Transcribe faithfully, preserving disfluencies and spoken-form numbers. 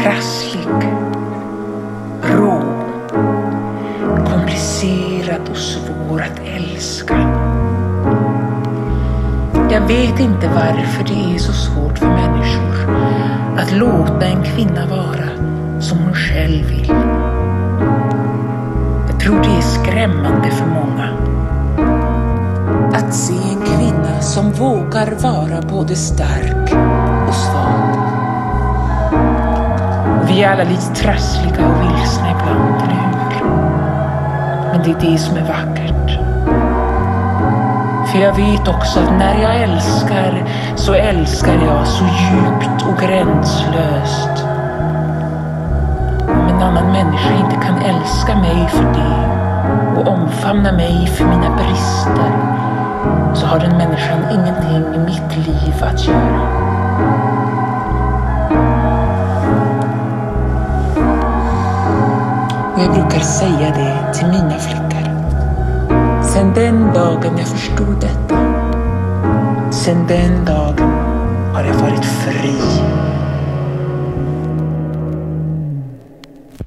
trasslig, rå, komplicerad och svår att älska. Jag vet inte varför det är så svårt för människor att låta en kvinna vara som hon själv vill. Jag tror det är skrämmande för många att se en kvinna som vågar vara både stark och svag. Och vi är alla lite trassliga och vilsna ibland, eller hur? Men det är det som är vackert. För jag vet också att när jag älskar så älskar jag så djupt och gränslöst. Om en annan människa inte kan älska mig för det och omfamna mig för mina brister, så har den människan ingenting i mitt liv att göra. Och jag brukar säga det till mina flickor. Sen den dagen jag förstod detta, sen den dagen